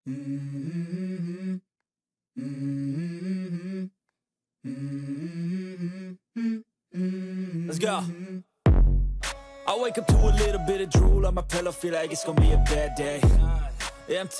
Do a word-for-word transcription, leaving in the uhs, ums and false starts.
Mm-hmm. Mm-hmm. Mm-hmm. Let's go. I wake up to a little bit of drool on my pillow, feel like it's gonna be a bad day. Yeah, I'm